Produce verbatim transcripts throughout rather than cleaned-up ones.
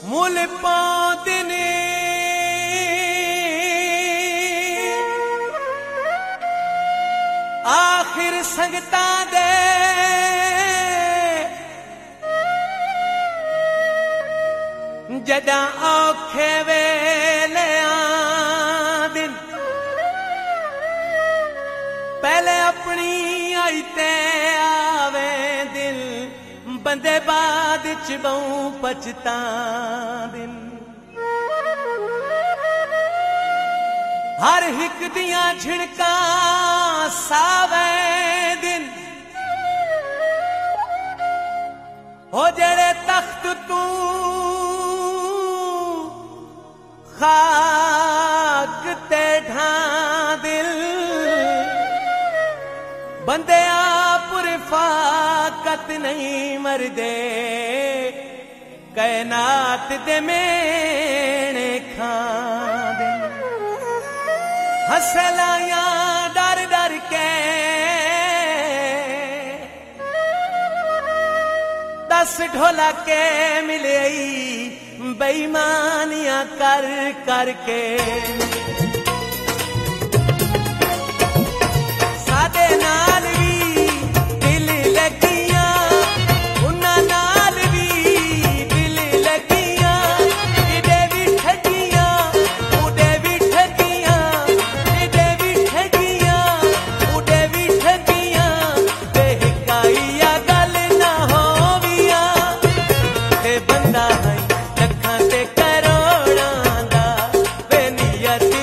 मुल पाउंदे ने आखिर संगतां दे जदां औखे वेले आंदिन पहले अपनी आई ते आवे दिल बंदे बाद च बहु पछतांदिन हर हिक दियां झिड़कां सावे दिन हो जेड़े तख्त तू खाक ते ढां दिल बंदे आप रिफाकत नहीं मरदे कायनात दे मेणे खां हसलाया डर डर के दस ढोला के मिले बेईमानियां कर करके सादे नाल भी दिल लगियां उन्ना नाल भी दिल लगियां इदे भी ठगियां उदे भी ठगियां इदे भी ठगियां उदे भी ठगियां बेहकाइया गल ना होवियां ते बंदा है लखां ते करोड़ां दा वे नियत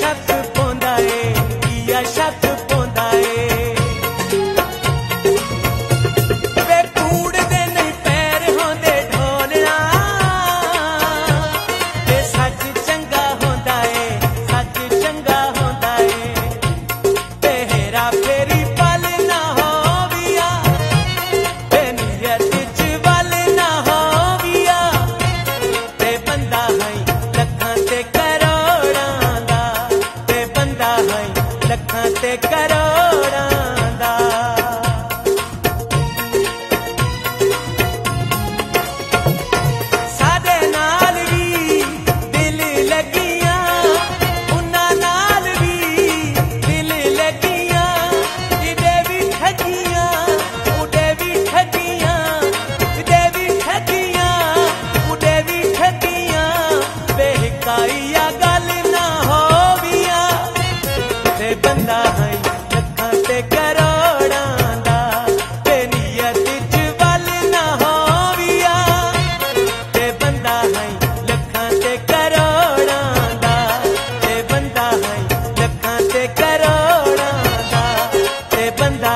शक पौंदा ए किया शक पौंदा ए वे कूड़ दे नहीं पैर होंदे ढोलना ते सच चंगा होंदा ए सच चंगा होंदा ए ते हेरा फेरी पल ना होविया ते नीयत च वल ना होविया ते बंदा है लखां ते करोड़ां दा ते बंदा है लखां ते करोड़ां दा साडे नाल भी दिल लगियां उन्हां नाल भी दिल लगियां इदे भी ठगियां उडे भी ठगियां इदे भी ठगियां उडे भी ठगियां बेहकाइया गल ना होविया ते बंदा है लखां ते करोड़ां दा ते नीयत च वल ना होविया ते बंदा है लखां ते करोड़ां दा ते बंदा है लखां ते करोड़ां दा ते बंदा